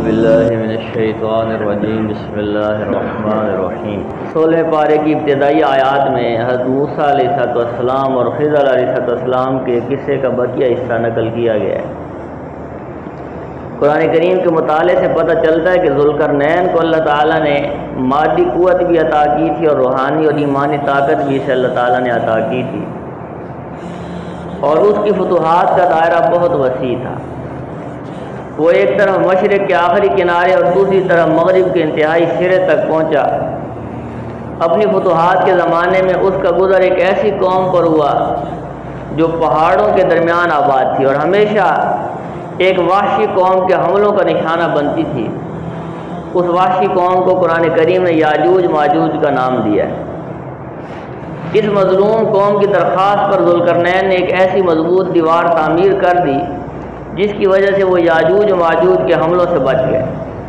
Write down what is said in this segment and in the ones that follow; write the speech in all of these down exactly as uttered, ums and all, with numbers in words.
باللہ من الشیطان الرجیم بسم اللہ الرحمن الرحیم۔ سولہ پارے کی ابتدائی آیات میں حضرت موسیٰ علیہ السلام اور خضر علیہ السلام کے قصے کا بقیہ حصہ نقل کیا گیا ہے۔ قرآن کریم کے مطالعے سے پتہ چلتا ہے کہ ذوالقرنین کو اللہ تعالیٰ نے مادی قوت بھی عطا کی تھی اور روحانی اور ایمانی طاقت بھی اسے اللہ تعالیٰ نے عطا کی تھی، اور اس کی فتوحات کا دائرہ بہت وسیع تھا۔ وہ ایک طرف مشرق کے آخری کنارے اور دوسری طرف مغرب کے انتہائی سرے تک پہنچا۔ اپنی فتوحات کے زمانے میں اس کا گزر ایک ایسی قوم پر ہوا جو پہاڑوں کے درمیان آباد تھی اور ہمیشہ ایک وحشی قوم کے حملوں کا نشانہ بنتی تھی۔ اس وحشی قوم کو قرآن کریم نے یاجوج ماجوج کا نام دیا ہے۔ اس مظلوم قوم کی درخواست پر ذوالقرنین نے ایک ایسی مضبوط دیوار تعمیر کر دی جس کی وجہ سے وہ یاجوج و ماجوج کے حملوں سے بچ گئے۔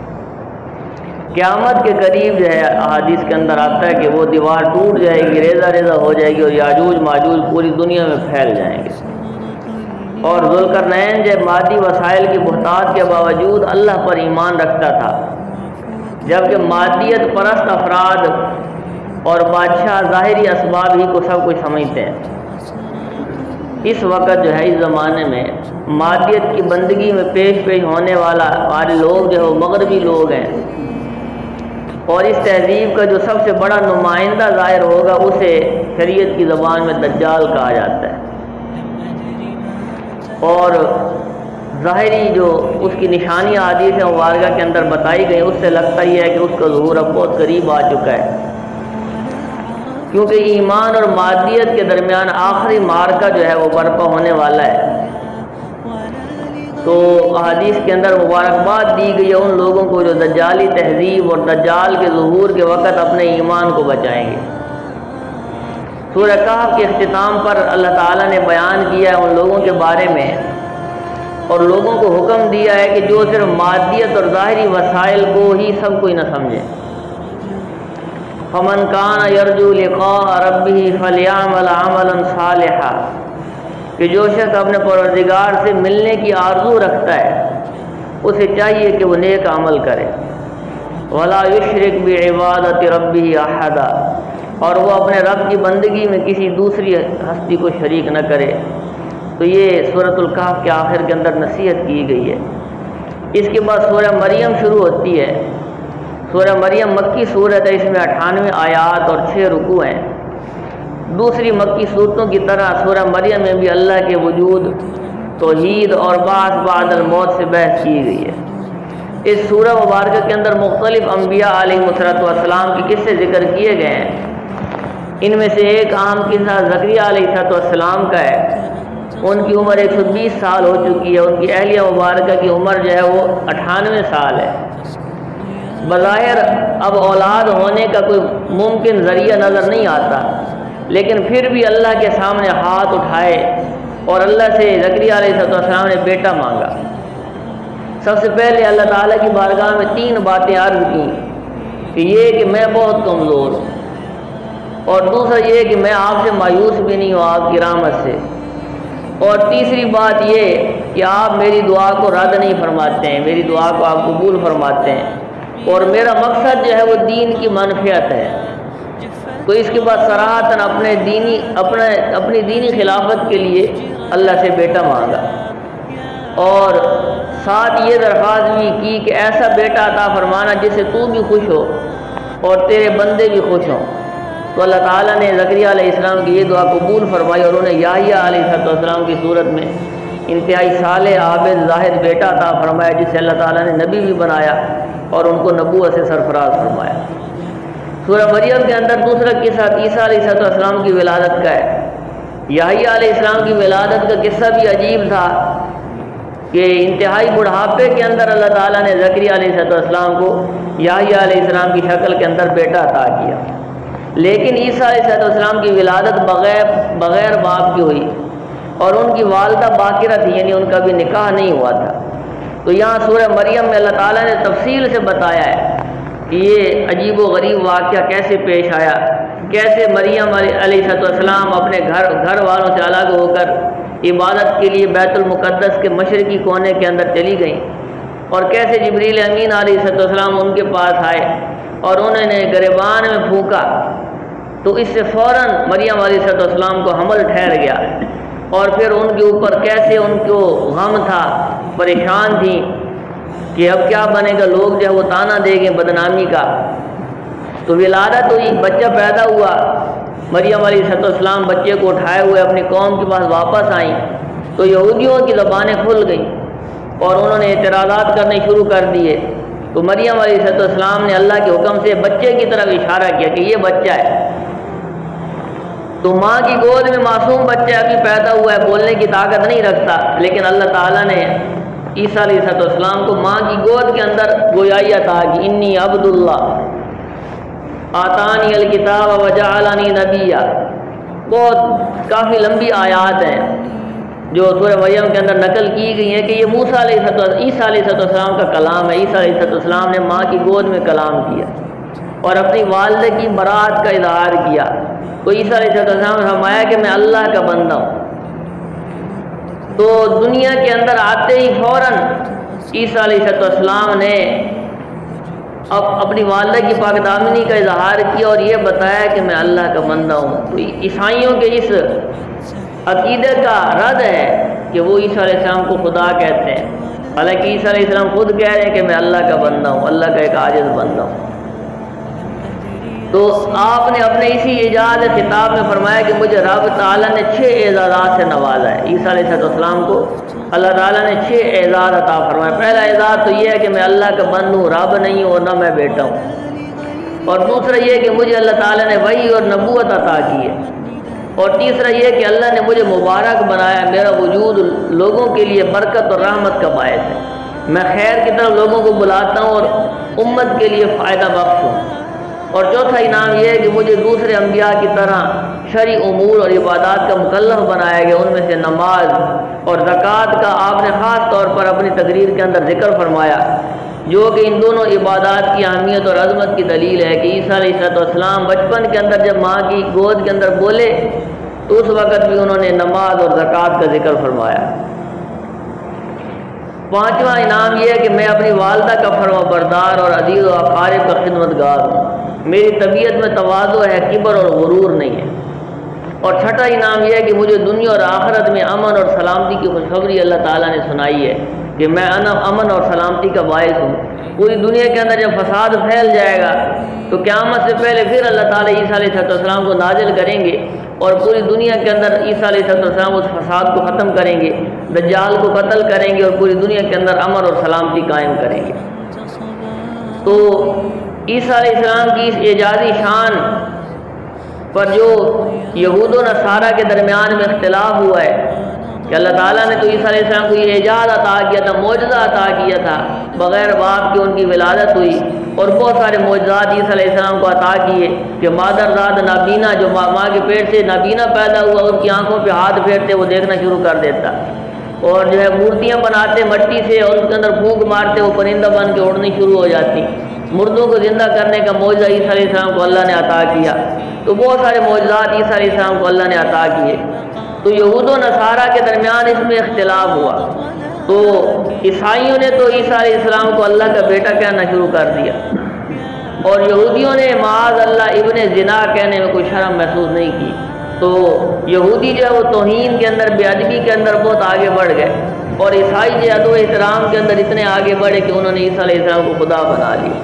قیامت کے قریب جو ہے احادیث کے اندر آتا ہے کہ وہ دیوار ٹوٹ جائے گی، ریزہ ریزہ ہو جائے گی اور یاجوج ماجوج پوری دنیا میں پھیل جائیں گے۔ اور ذوالقرنین جو مادی وسائل کی بہتات کے باوجود اللہ پر ایمان رکھتا تھا، جبکہ مادیت پرست افراد اور بادشاہ ظاہری اسباب ہی کو سب کچھ سمجھتے ہیں۔ اس وقت جو ہے اس زمانے میں مادیت کی بندگی میں پیش پیش ہونے والا ہمارے لوگ جو ہے وہ مغربی لوگ ہیں، اور اس تہذیب کا جو سب سے بڑا نمائندہ ظاہر ہوگا اسے شریعت کی زبان میں دجال کہا جاتا ہے۔ اور ظاہری جو اس کی نشانیاں حدیث مبارکہ کے اندر بتائی گئی اس سے لگتا ہی ہے کہ اس کا ظہور اب بہت قریب آ چکا ہے، کیونکہ ایمان اور مادیت کے درمیان آخری معرکہ جو ہے وہ برپا ہونے والا ہے۔ تو احادیث کے اندر مبارکباد دی گئی ہے ان لوگوں کو جو دجالی تہذیب اور دجال کے ظہور کے وقت اپنے ایمان کو بچائیں گے۔ سورہ کہف کے اختتام پر اللہ تعالیٰ نے بیان کیا ہے ان لوگوں کے بارے میں، اور لوگوں کو حکم دیا ہے کہ جو صرف مادیت اور ظاہری وسائل کو ہی سب کوئی نہ سمجھے۔ فمن کان یرجو لقاء ربہ فلیعمل عملا صالحا، کہ جو شخص اپنے پروردگار سے ملنے کی آرزو رکھتا ہے اسے چاہیے کہ وہ نیک عمل کرے۔ ولا یشرک بعبادۃ ربہ احدا، اور وہ اپنے رب کی بندگی میں کسی دوسری ہستی کو شریک نہ کرے۔ تو یہ سورۃ الکہف کے آخر کے اندر نصیحت کی گئی ہے۔ اس کے بعد سورہ مریم شروع ہوتی ہے۔ سورہ مریم مکی سورت ہے، اس میں اٹھانوے آیات اور چھ رکوع ہیں۔ دوسری مکی صورتوں کی طرح سورہ مریم میں بھی اللہ کے وجود، توحید اور بعث بعد الموت سے بحث کی گئی ہے۔ اس سورہ مبارکہ کے اندر مختلف انبیاء علیہ السلام کے قصے ذکر کیے گئے ہیں۔ ان میں سے ایک عام قصہ زکریا علیہ السلام کا ہے۔ ان کی عمر ایک سو بیس سال ہو چکی ہے، ان کی اہلیہ مبارکہ کی عمر جو ہے وہ اٹھانوے سال ہے۔ بظاہر اب اولاد ہونے کا کوئی ممکن ذریعہ نظر نہیں آتا، لیکن پھر بھی اللہ کے سامنے ہاتھ اٹھائے اور اللہ سے زکریا علیہ السلام نے بیٹا مانگا۔ سب سے پہلے اللہ تعالیٰ کی بارگاہ میں تین باتیں عرض کی کہ یہ کہ میں بہت کمزور ہوں، اور دوسرا یہ کہ میں آپ سے مایوس بھی نہیں ہوں آپ کی رحمت سے، اور تیسری بات یہ کہ آپ میری دعا کو رد نہیں فرماتے ہیں، میری دعا کو آپ قبول فرماتے ہیں، اور میرا مقصد جو ہے وہ دین کی منفعت ہے۔ تو اس کے بعد صراحتاً اپنے دینی اپنے اپنی دینی خلافت کے لیے اللہ سے بیٹا مانگا، اور ساتھ یہ درخواست بھی کی کہ ایسا بیٹا عطا فرمانا جس سے تو بھی خوش ہو اور تیرے بندے بھی خوش ہوں۔ تو اللہ تعالیٰ نے زکریا علیہ السلام کی یہ دعا قبول فرمائی، اور انہیں یحییٰ علیہ السلام کی صورت میں انتہائی صالح عابد زاہد بیٹا عطا فرمایا، جس سے اللہ تعالیٰ نے نبی بھی بنایا اور ان کو نبوت سے سرفراز فرمایا۔ سورہ مریم کے اندر دوسرا قصہ عیسیٰ علیہ السلام کی ولادت کا ہے۔ یحییٰ علیہ السلام کی ولادت کا قصہ بھی عجیب تھا کہ انتہائی بڑھاپے کے اندر اللہ تعالیٰ نے زکریا علیہ السلام کو یحییٰ علیہ السلام کی شکل کے اندر بیٹا عطا کیا، لیکن عیسیٰ علیہ السلام کی ولادت بغیر بغیر باپ کی ہوئی، اور ان کی والدہ باقرہ تھی، یعنی ان کا بھی نکاح نہیں ہوا تھا۔ تو یہاں سورہ مریم میں اللہ تعالیٰ نے تفصیل سے بتایا ہے کہ یہ عجیب و غریب واقعہ کیسے پیش آیا، کیسے مریم علیہ السلام اپنے گھر گھر والوں سے الگ ہو کر عبادت کے لیے بیت المقدس کے مشرقی کونے کے اندر چلی گئیں، اور کیسے جبریل امین علیہ السلام ان کے پاس آئے اور انہوں نے گریبان میں پھونکا تو اس سے فوراً مریم علیہ السلام کو حمل ٹھہر گیا، اور پھر ان کے اوپر کیسے ان کو غم تھا، پریشان تھی کہ اب کیا بنے گا، لوگ جو ہے وہ تانا دیں گے بدنامی کا۔ تو ولادت ہوئی، بچہ پیدا ہوا، مریم علیہ السلام بچے کو اٹھائے ہوئے اپنی قوم کے پاس واپس آئیں تو یہودیوں کی زبانیں کھل گئیں اور انہوں نے اعتراضات کرنے شروع کر دیے۔ تو مریم علیہ السلام نے اللہ کے حکم سے بچے کی طرف اشارہ کیا کہ یہ بچہ ہے۔ تو ماں کی گود میں معصوم بچہ ابھی پیدا ہوا ہے، بولنے کی طاقت نہیں رکھتا، لیکن اللہ تعالیٰ نے عیسیٰ علیہ السلام کو ماں کی گود کے اندر گویائی عطا کی، انی عبد اللہ آتانی الکتاب وجعلنی نبیا۔ بہت کافی لمبی آیات ہیں جو سورہ مریم کے اندر نقل کی گئی ہیں کہ یہ موسیٰ علیہ السلام عیسیٰ علیہ السلام کا کلام ہے۔ عیسیٰ علیہ السلام نے ماں کی گود میں کلام کیا اور اپنی والدہ کی برات کا اظہار کیا۔ تو عیسیٰ علیہ السلام نے فرمایا کہ میں اللہ کا بندہ ہوں۔ تو دنیا کے اندر آتے ہی فوراً عیسیٰ علیہ السلام نے اب اپنی والدہ کی پاک دامنی کا اظہار کیا اور یہ بتایا کہ میں اللہ کا بندہ ہوں۔ تو عیسائیوں کے اس عقیدے کا رد ہے کہ وہ عیسیٰ علیہ السلام کو خدا کہتے ہیں، حالانکہ عیسیٰ علیہ السلام خود کہہ رہے ہیں کہ میں اللہ کا بندہ ہوں، اللہ کا ایک عاجز بندہ ہوں۔ تو آپ نے اپنے اسی اعجاز خطاب میں فرمایا کہ مجھے رب تعالیٰ نے چھ اعزازات سے نوازا ہے۔ عیسیٰ علیہ السلام کو اللہ تعالیٰ نے چھ اعزاز عطا فرمایا۔ پہلا اعزاز تو یہ ہے کہ میں اللہ کا بندہ ہوں، رب نہیں ہوں اور نہ میں بیٹا ہوں، اور دوسرا یہ کہ مجھے اللہ تعالیٰ نے وحی اور نبوت عطا کی ہے، اور تیسرا یہ کہ اللہ نے مجھے مبارک بنایا، میرا وجود لوگوں کے لیے برکت اور رحمت کا باعث ہے، میں خیر کی طرف لوگوں کو بلاتا ہوں اور امت کے لیے فائدہ بخش ہوں۔ اور چوتھا انعام یہ ہے کہ مجھے دوسرے انبیاء کی طرح شرعی امور اور عبادات کا مکلف بنایا گیا، ان میں سے نماز اور زکوٰۃ کا آپ نے خاص طور پر اپنی تقریر کے اندر ذکر فرمایا، جو کہ ان دونوں عبادات کی اہمیت اور عظمت کی دلیل ہے کہ عیسیٰ علیہ السلام بچپن کے اندر جب ماں کی گود کے اندر بولے تو اس وقت بھی انہوں نے نماز اور زکوٰۃ کا ذکر فرمایا۔ پانچواں انعام یہ ہے کہ میں اپنی والدہ کا فرما بردار اور عزیز و اقارب کا خدمت گار ہوں، میری طبیعت میں تواضع ہے، کبر اور غرور نہیں ہے۔ اور چھٹا انعام یہ ہے کہ مجھے دنیا اور آخرت میں امن اور سلامتی کی خوشخبری اللہ تعالیٰ نے سنائی ہے کہ میں امن اور سلامتی کا باعث ہوں۔ پوری دنیا کے اندر جب فساد پھیل جائے گا تو قیامت سے پہلے پھر اللہ تعالیٰ عیسیٰ علیہ السلام کو نازل کریں گے اور پوری دنیا کے اندر عیسیٰ علیہ السلام اس فساد کو ختم کریں گے، دجال کو قتل کریں گے اور پوری دنیا کے اندر امن اور سلامتی قائم کریں گے۔ تو عیسیٰ علیہ السلام کی اس اعجازی شان پر جو یہود و نصارہ کے درمیان میں اختلاف ہوا ہے کہ اللہ تعالیٰ نے تو عیسیٰ علیہ السلام کو یہ اعجاز عطا کیا تھا، معجزہ عطا کیا تھا، بغیر باپ کے ان کی ولادت ہوئی، اور بہت سارے معجزات عیسیٰ علیہ السلام کو عطا کیے کہ مادر زاد نابینا جو ماں کے پیٹ سے نابینا پیدا ہوا ان کی آنکھوں پہ ہاتھ پھیرتے وہ دیکھنا شروع کر دیتا، اور جو ہے مورتیاں بناتے مٹی سے اور اس کے اندر پھونک مارتے وہ پرندہ بن کے اڑنی شروع ہو جاتی، مردوں کو زندہ کرنے کا معجزہ عیسیٰ علیہ السلام کو اللہ نے عطا کیا۔ تو بہت سارے معجزات عیسیٰ علیہ السلام کو اللہ نے عطا کیے۔ تو یہود و نصارہ کے درمیان اس میں اختلاف ہوا، تو عیسائیوں نے تو عیسیٰ علیہ السلام کو اللہ کا بیٹا کہنا شروع کر دیا، اور یہودیوں نے معاذ اللہ ابن زنا کہنے میں کوئی شرم محسوس نہیں کی۔ تو یہودی جو ہے وہ توہین کے اندر، بے ادبی کے اندر بہت آگے بڑھ گئے، اور عیسائی جو ادب و احترام کے اندر اتنے آگے بڑھے کہ انہوں نے عیسیٰ علیہ السلام کو خدا بنا لیا۔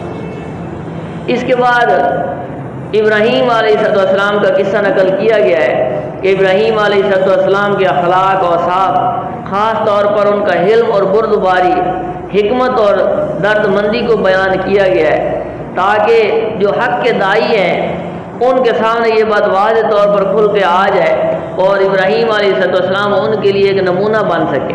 اس کے بعد ابراہیم علیہ السلام کا قصہ نقل کیا گیا ہے کہ ابراہیم علیہ السلام کے اخلاق اور صاف، خاص طور پر ان کا حلم اور بردباری، حکمت اور درد مندی کو بیان کیا گیا ہے تاکہ جو حق کے داعی ہیں ان کے سامنے یہ بات واضح طور پر کھل کے آ جائے اور ابراہیم علیہ السلام ان کے لیے ایک نمونہ بن سکے۔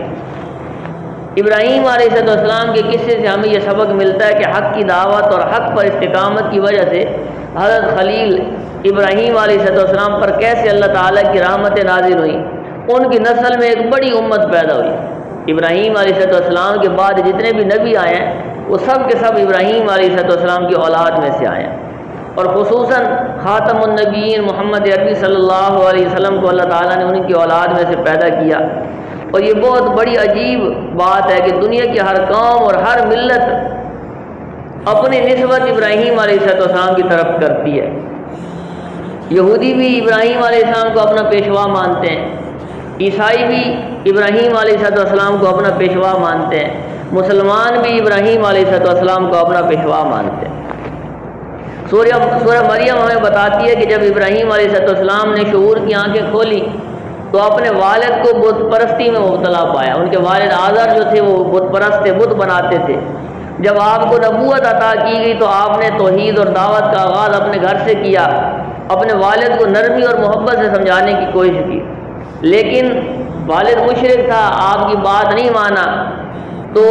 ابراہیم علیہ السلام کے قصے سے ہمیں یہ سبق ملتا ہے کہ حق کی دعوت اور حق پر استقامت کی وجہ سے حضرت خلیل ابراہیم علیہ السلام پر کیسے اللہ تعالیٰ کی رحمتیں نازل ہوئیں، ان کی نسل میں ایک بڑی امت پیدا ہوئی۔ ابراہیم علیہ السلام کے بعد جتنے بھی نبی آئے ہیں وہ سب کے سب ابراہیم علیہ السلام کی اولاد میں سے آئے ہیں، اور خصوصاً خاتم النبیین محمد عربی صلی اللہ علیہ وسلم کو اللہ تعالیٰ نے ان کی اولاد میں سے پیدا کیا۔ اور یہ بہت بڑی عجیب بات ہے کہ دنیا کی ہر قوم اور ہر ملت اپنی نسبت ابراہیم علیہ السلام کی طرف کرتی ہے۔ یہودی بھی ابراہیم علیہ السلام کو اپنا پیشوا مانتے ہیں، عیسائی بھی ابراہیم علیہ السلام کو اپنا پیشوا مانتے ہیں، مسلمان بھی ابراہیم علیہ السلام کو اپنا پیشوا مانتے ہیں۔ سورہ سورہ مریم ہمیں بتاتی ہے کہ جب ابراہیم علیہ السلام نے شعور کی آنکھیں کھولی تو اپنے والد کو بت پرستی میں مبتلا پایا۔ ان کے والد آزر جو تھے وہ بت پرست تھے، بت بناتے تھے۔ جب آپ کو نبوت عطا کی گئی تو آپ نے توحید اور دعوت کا آغاز اپنے گھر سے کیا، اپنے والد کو نرمی اور محبت سے سمجھانے کی کوشش کی، لیکن والد مشرک تھا، آپ کی بات نہیں مانا، تو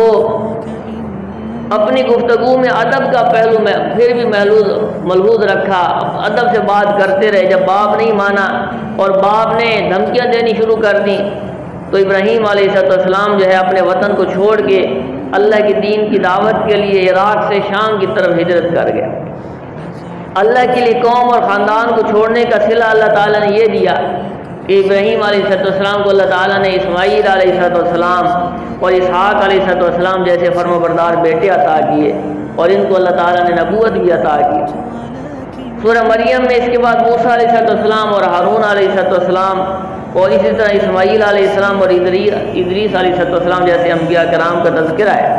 اپنی گفتگو میں ادب کا پہلو میں پھر بھی محلوظ ملحوظ رکھا، ادب سے بات کرتے رہے۔ جب باپ نہیں مانا اور باپ نے دھمکیاں دینی شروع کر دیں تو ابراہیم علیہ السلام جو ہے اپنے وطن کو چھوڑ کے اللہ کے دین کی دعوت کے لیے عراق سے شام کی طرف ہجرت کر گیا۔ اللہ کے لیے قوم اور خاندان کو چھوڑنے کا صلہ اللہ تعالیٰ نے یہ دیا کہ ابراہیم علیہ السلام کو اللہ تعالیٰ نے اسماعیل علیہ السلام اور اسحاق علیہ السلام جیسے فرما بردار بیٹے عطا کیے، اور ان کو اللہ تعالیٰ نے نبوت بھی عطا کی۔ سورہ مریم میں اس کے بعد موسیٰ علیہ السلام اور ہارون علیہ السلام اور اسی طرح اسماعیل علیہ السلام اور ادریس علیہ السلام جیسے انبیاء کرام کا تذکرہ ہے،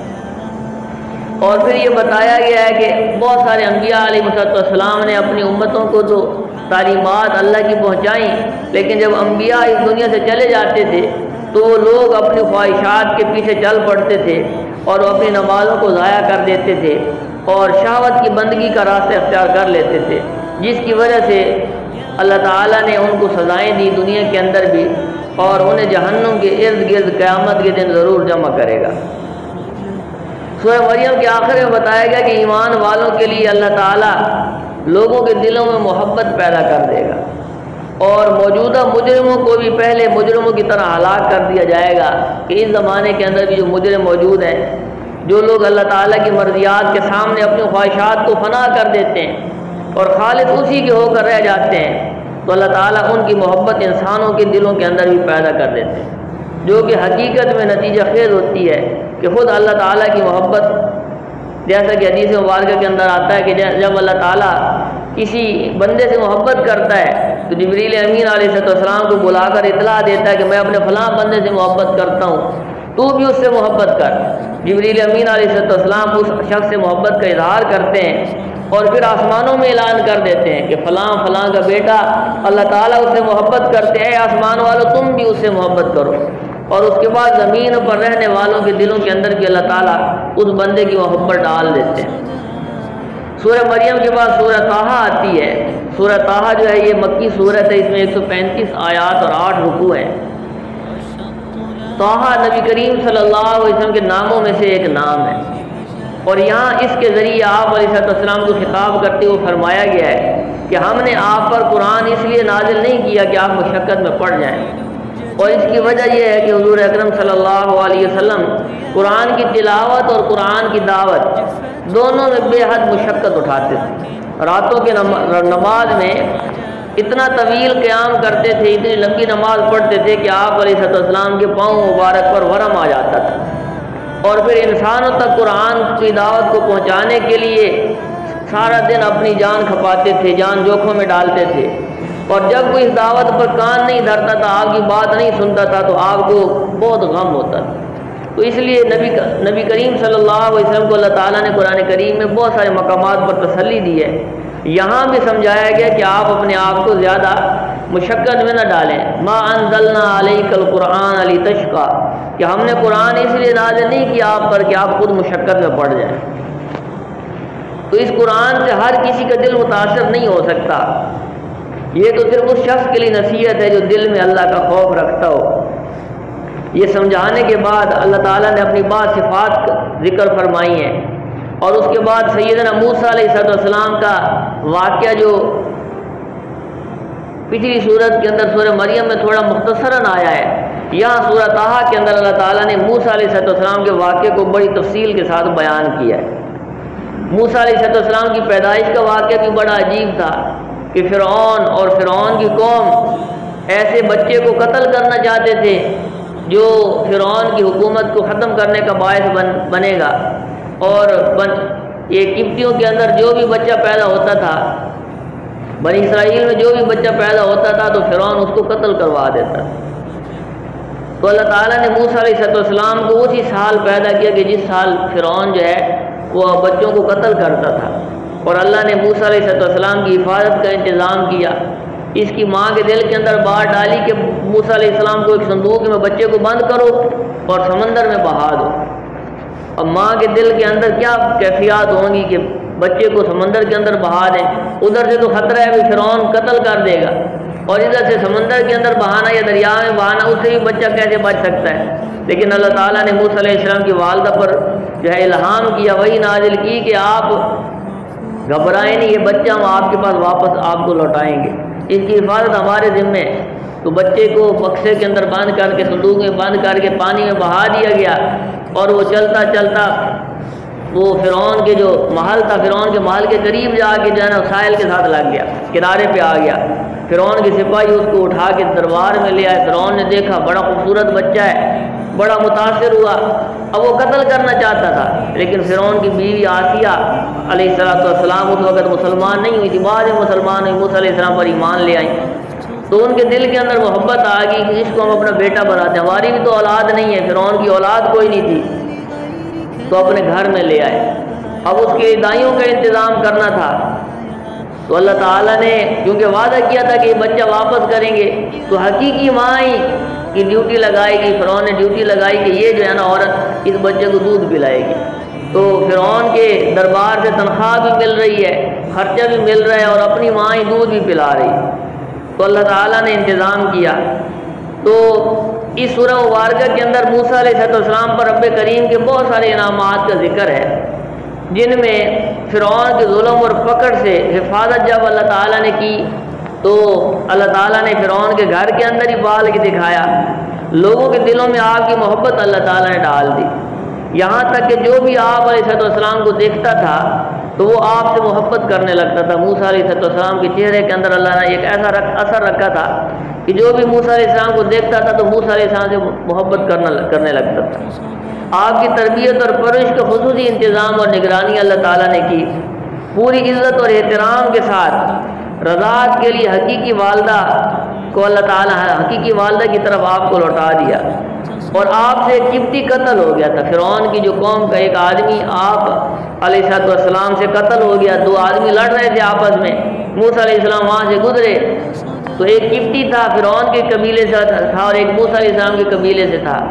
اور پھر یہ بتایا گیا ہے کہ بہت سارے انبیاء علیہ السلام نے اپنی امتوں کو تو تعلیمات اللہ کی پہنچائیں، لیکن جب انبیاء اس دنیا سے چلے جاتے تھے تو وہ لوگ اپنی خواہشات کے پیچھے چل پڑتے تھے اور وہ اپنی نمازوں کو ضائع کر دیتے تھے اور شہوت کی بندگی کا راستہ اختیار کر لیتے تھے، جس کی وجہ سے اللہ تعالیٰ نے ان کو سزائیں دی دنیا کے اندر بھی، اور انہیں جہنم کے ارد گرد قیامت کے دن ضرور جمع کرے گا۔ سورہ مریم کے آخر میں بتایا گیا کہ ایمان والوں کے لیے اللہ تعالیٰ لوگوں کے دلوں میں محبت پیدا کر دے گا، اور موجودہ مجرموں کو بھی پہلے مجرموں کی طرح ہلاک کر دیا جائے گا کہ اس زمانے کے اندر بھی جو مجرم موجود ہیں، جو لوگ اللہ تعالیٰ کی مرضیات کے سامنے اپنی خواہشات کو فنا کر دیتے ہیں اور خالص اسی کے ہو کر رہ جاتے ہیں، تو اللہ تعالیٰ ان کی محبت انسانوں کے دلوں کے اندر بھی پیدا کر دیتے ہیں، جو کہ حقیقت میں نتیجہ خیز ہوتی ہے کہ خود اللہ تعالیٰ کی محبت، جیسا کہ حدیث مبارکہ کے اندر آتا ہے کہ جب اللہ تعالیٰ کسی بندے سے محبت کرتا ہے تو جبریل امین علیہ السلام کو بلا کر اطلاع دیتا ہے کہ میں اپنے فلاں بندے سے محبت کرتا ہوں، تو بھی اس سے محبت کر۔ جبریل امین علیہ السلام اس شخص سے محبت کا اظہار کرتے ہیں اور پھر آسمانوں میں اعلان کر دیتے ہیں کہ فلاں فلاں کا بیٹا اللہ تعالیٰ اس سے محبت کرتے ہیں، آسمان والوں تم بھی اس سے محبت کرو، اور اس کے بعد زمین پر رہنے والوں کے دلوں کے اندر بھی اللہ تعالیٰ اس بندے کی محبت ڈال دیتے ہیں۔ سورہ مریم کے بعد سورہ طٰہٰ آتی ہے۔ سورہ طٰہٰ جو ہے یہ مکی سورت ہے، اس میں ایک سو پینتیس آیات اور آٹھ رکوع ہیں۔ طٰہٰ نبی کریم صلی اللہ علیہ وسلم کے ناموں میں سے ایک نام ہے، اور یہاں اس کے ذریعے آپ علیہ السلام کو خطاب کرتے ہوئے فرمایا گیا ہے کہ ہم نے آپ پر قرآن اس لیے نازل نہیں کیا کہ آپ مشقت میں پڑ جائیں، اور اس کی وجہ یہ ہے کہ حضور اکرم صلی اللہ علیہ وسلم قرآن کی تلاوت اور قرآن کی دعوت دونوں میں بے حد مشقت اٹھاتے تھے۔ راتوں کے نماز میں اتنا طویل قیام کرتے تھے، اتنی لمبی نماز پڑھتے تھے کہ آپ علیہ السلام کے پاؤں مبارک پر ورم آ جاتا تھا، اور پھر انسانوں تک قرآن کی دعوت کو پہنچانے کے لیے سارا دن اپنی جان کھپاتے تھے، جان جوکھوں میں ڈالتے تھے، اور جب کوئی اس دعوت پر کان نہیں دھرتا تھا، آپ کی بات نہیں سنتا تھا، تو آپ کو بہت غم ہوتا تھا۔ تو اس لیے نبی نبی کریم صلی اللہ علیہ وسلم کو اللہ تعالیٰ نے قرآن کریم میں بہت سارے مقامات پر تسلی دی ہے۔ یہاں بھی سمجھایا گیا کہ آپ اپنے آپ کو زیادہ مشقت میں نہ ڈالیں۔ ما انزلنا علیک القرآن لتشقی، کہ ہم نے قرآن اس لیے نازل نہیں کیا آپ پر کہ آپ خود مشقت میں پڑ جائیں۔ تو اس قرآن سے ہر کسی کا دل متاثر نہیں ہو سکتا، یہ تو صرف اس شخص کے لیے نصیحت ہے جو دل میں اللہ کا خوف رکھتا ہو۔ یہ سمجھانے کے بعد اللہ تعالیٰ نے اپنی بعض صفات کا ذکر فرمائی ہیں، اور اس کے بعد سیدنا موسیٰ علیہ السلام کا واقعہ جو پچھلی صورت کے اندر سورہ مریم میں تھوڑا مختصراً آیا ہے، یہاں سورہ طٰہٰ کے اندر اللہ تعالیٰ نے موسیٰ علیہ السلام کے واقعے کو بڑی تفصیل کے ساتھ بیان کیا ہے۔ موسیٰ علیہ السلام کی پیدائش کا واقعہ بھی بڑا عجیب تھا کہ فرعون اور فرعون کی قوم ایسے بچے کو قتل کرنا چاہتے تھے جو فرعون کی حکومت کو ختم کرنے کا باعث بن بنے گا، اور بن یہ قبطیوں کے اندر جو بھی بچہ پیدا ہوتا تھا، بنی اسرائیل میں جو بھی بچہ پیدا ہوتا تھا تو فرعون اس کو قتل کروا دیتا۔ تو اللہ تعالیٰ نے موسیٰ علیہ السلام کو اسی سال پیدا کیا کہ جس سال فرعون جو ہے وہ بچوں کو قتل کرتا تھا، اور اللہ نے موسیٰ علیہ السلام کی حفاظت کا انتظام کیا۔ اس کی ماں کے دل کے اندر بات ڈالی کہ موسیٰ علیہ السلام کو ایک صندوق میں بچے کو بند کرو اور سمندر میں بہا دو۔ اب ماں کے دل کے اندر کیا کیفیات ہوں گی کہ بچے کو سمندر کے اندر بہا دیں، ادھر سے تو خطرہ ہے بھی فرعون قتل کر دے گا، اور ادھر سے سمندر کے اندر بہانا یا دریا میں بہانا، اس سے بھی بچہ کیسے بچ سکتا ہے؟ لیکن اللہ تعالیٰ نے موسیٰ علیہ السلام کی والدہ پر جو ہے الہام کیا، وہی نازل کی کہ آپ گھبرائیں نہیں، یہ بچہ ہم آپ کے پاس واپس آپ کو لوٹائیں گے، اس کی حفاظت ہمارے ذمے ہے۔ تو بچے کو بکسے کے اندر بند کر کے، صندوق میں بند کر کے پانی میں بہا دیا گیا، اور وہ چلتا چلتا وہ فرعون کے جو محل تھا، فرعون کے محل کے قریب جا کے جو ہے نا ساحل کے ساتھ لگ گیا، کنارے پہ آ گیا۔ فرعون کے سپاہی اس کو اٹھا کے دربار میں لے آئے۔ فرعون نے دیکھا بڑا خوبصورت بچہ ہے، بڑا متاثر ہوا، اب وہ قتل کرنا چاہتا تھا، لیکن فرعون کی بیوی آسیہ علیہ السلام اس وقت مسلمان نہیں ہوئی تھی، بعد میں مسلمان ہوئی، موسیٰ علیہ السلام پر ایمان لے آئیں، تو ان کے دل کے اندر محبت آ گئی کہ اس کو ہم اپنا بیٹا بناتے ہیں، ہماری بھی تو اولاد نہیں ہے، فرعون کی اولاد کوئی نہیں تھی، تو اپنے گھر میں لے آئے۔ اب اس کے دائیوں کا انتظام کرنا تھا، تو اللہ تعالیٰ نے کیونکہ وعدہ کیا تھا کہ یہ بچہ واپس کریں گے، تو حقیقی ماں کی ڈیوٹی لگائی گئی، فرعون نے ڈیوٹی لگائی کہ یہ جو ہے نا عورت اس بچے کو دودھ پلائے گی۔ تو فرعون کے دربار سے تنخواہ بھی مل رہی ہے، خرچہ بھی مل رہا ہے، اور اپنی ماں ہی دودھ بھی پلا رہی۔ تو اللہ تعالیٰ نے انتظام کیا۔ تو اس سورہ مبارکہ کے اندر موسیٰ علیہ السلام پر رب کریم کے بہت سارے انعامات کا ذکر ہے، جن میں فرعون کے ظلم اور پکڑ سے حفاظت جب اللہ تعالیٰ نے کی تو اللہ تعالیٰ نے فرعون کے گھر کے اندر ہی پال کے دکھایا، لوگوں کے دلوں میں آپ کی محبت اللہ تعالیٰ نے ڈال دی، یہاں تک کہ جو بھی آپ علیہ السلام کو دیکھتا تھا تو وہ آپ سے محبت کرنے لگتا تھا۔ موسیٰ علیہ السلام کے چہرے کے اندر اللہ نے ایک ایسا اثر رکھا تھا کہ جو بھی موسیٰ علیہ السلام کو دیکھتا تھا تو موسیٰ علیہ السلام سے محبت کرنے لگتا تھا۔ آپ کی تربیت اور پرورش کا خصوصی انتظام اور نگرانی اللہ تعالیٰ نے کی، پوری عزت اور احترام کے ساتھ رضاعت کے لیے حقیقی والدہ کو اللہ تعالیٰ حقیقی والدہ کی طرف آپ کو لوٹا دیا، اور آپ سے قبطی قتل ہو گیا تھا۔ فرعون کی جو قوم کا ایک آدمی آپ علیہ السلام سے قتل ہو گیا، دو آدمی لڑ رہے تھے آپس میں، موسیٰ علیہ السلام وہاں سے گزرے تو ایک قبطی تھا فرعون کے قبیلے سے تھا اور ایک موسیٰ علیہ السلام کے قبیلے سے تھا،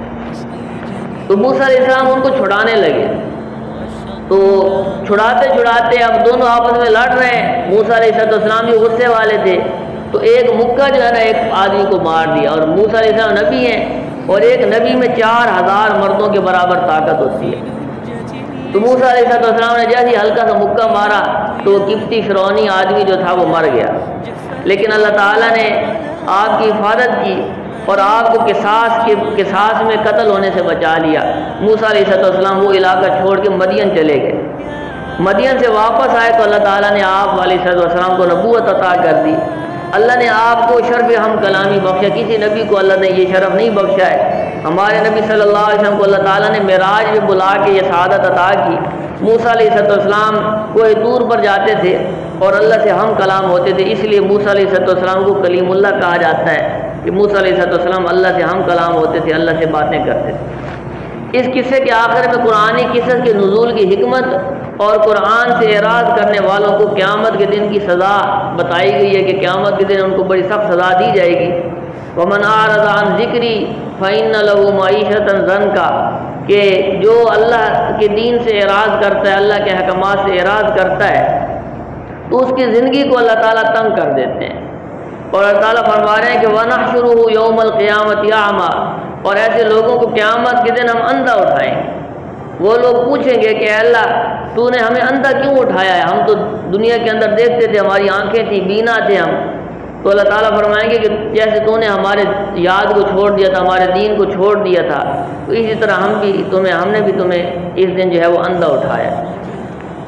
تو موسیٰ علیہ السلام ان کو چھڑانے لگے، تو چھڑاتے چھڑاتے اب دونوں آپس میں لڑ رہے ہیں، موسیٰ علیہ السلام بھی غصے والے تھے، تو ایک مکہ جو ہے نا ایک آدمی کو مار دیا، اور موسیٰ علیہ السلام نبی ہیں، اور ایک نبی میں چار ہزار مردوں کے برابر طاقت ہوتی ہے، تو موسیٰ علیہ السلام نے جیسے ہلکا سا مکہ مارا تو وہ قبطی فرعونی آدمی جو تھا وہ مر گیا، لیکن اللہ تعالیٰ نے آپ کی حفاظت کی اور آپ کو قصاص کے قصاص میں قتل ہونے سے بچا لیا۔ موسیٰ علیہ السلام وہ علاقہ چھوڑ کے مدین چلے گئے، مدین سے واپس آئے تو اللہ تعالیٰ نے آپ علیہ السلام کو نبوت عطا کر دی، اللہ نے آپ کو شرف ہم کلامی بخشا، کسی نبی کو اللہ نے یہ شرف نہیں بخشا ہے۔ ہمارے نبی صلی اللہ علیہ وسلم کو اللہ تعالیٰ نے معراج میں بلا کے یہ سعادت عطا کی۔ موسیٰ علیہ السلام کوئی طور پر جاتے تھے اور اللہ سے ہم کلام ہوتے تھے، اس لیے موسیٰ علیہ السلام کو کلیم اللہ کہا جاتا ہے کہ موسیٰ علیہ السلام اللہ سے ہم کلام ہوتے تھے، اللہ سے باتیں کرتے تھے۔ اس قصے کے آخر میں قرآنی قصص کے نزول کی حکمت اور قرآن سے اعراض کرنے والوں کو قیامت کے دن کی سزا بتائی گئی ہے کہ قیامت کے دن ان کو بڑی سخت سزا دی جائے گی۔ وَمَنْ أَعْرَضَ عَنْ ذِكْرِي فَإِنَّ لَهُ مَعِيشَةً ضَنْكًا، کہ جو اللہ کے دین سے اعراض کرتا ہے، اللہ کے احکامات سے اعراض کرتا ہے تو اس کی زندگی کو اللہ تعالیٰ تنگ کر دیتے ہیں، اور اللہ تعالیٰ فرما رہے ہیں کہ وَنَحْشُرُهُ يَوْمَ الْقِيَامَةِ أَعْمَى، اور ایسے لوگوں کو قیامت کے دن ہم اندھا اٹھائیں گے۔ وہ لوگ پوچھیں گے کہ اے اللہ تو نے ہمیں اندھا کیوں اٹھایا ہے، ہم تو دنیا کے اندر دیکھتے تھے، ہماری آنکھیں تھیں، بینا تھے ہم، تو اللہ تعالیٰ فرمائیں گے کہ جیسے تو نے ہمارے یاد کو چھوڑ دیا تھا، ہمارے دین کو چھوڑ دیا تھا، تو اسی طرح ہم بھی تمہیں ہم نے بھی تمہیں اس دن جو ہے وہ اندھا اٹھایا۔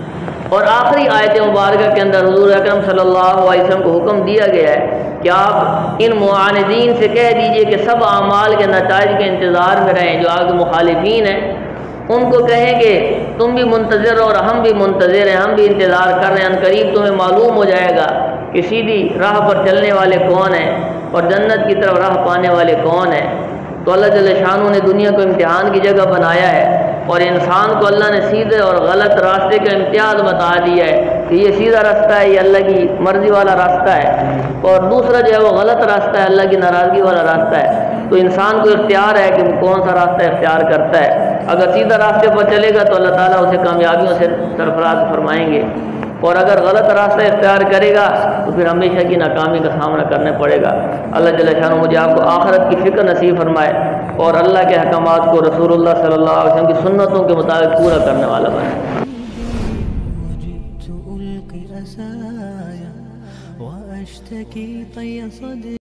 اور آخری آیت مبارکہ کے اندر حضور اکرم صلی اللہ علیہ وسلم کو حکم دیا گیا ہے کہ آپ ان معاندین سے کہہ دیجئے کہ سب اعمال کے نتائج کے انتظار میں رہیں، جو آگے مخالفین ہیں ان کو کہیں کہ تم بھی منتظر رہو اور ہم بھی منتظر ہیں، ہم بھی انتظار کر رہے ہیں، ان قریب تمہیں معلوم ہو جائے گا کہ سیدھی راہ پر چلنے والے کون ہیں اور جنت کی طرف راہ پانے والے کون ہیں۔ تو اللہ جل شانہ نے دنیا کو امتحان کی جگہ بنایا ہے اور انسان کو اللہ نے سیدھے اور غلط راستے کا امتیاز بتا دیا ہے کہ یہ سیدھا راستہ ہے، یہ اللہ کی مرضی والا راستہ ہے، اور دوسرا جو ہے وہ غلط راستہ ہے، اللہ کی ناراضگی والا راستہ ہے۔ تو انسان کو اختیار ہے کہ وہ کون سا راستہ اختیار کرتا ہے۔ اگر سیدھا راستے پر چلے گا تو اللہ تعالیٰ اسے کامیابیوں سے سرفراز فرمائیں گے، اور اگر غلط راستہ اختیار کرے گا تو پھر ہمیشہ کی ناکامی کا سامنا کرنا پڑے گا۔ اللہ جل شانہ مجھے آپ کو آخرت کی فکر نصیب فرمائے اور اللہ کے احکامات کو رسول اللہ صلی اللہ علیہ وسلم کی سنتوں کے مطابق پورا کرنے والا بنائے۔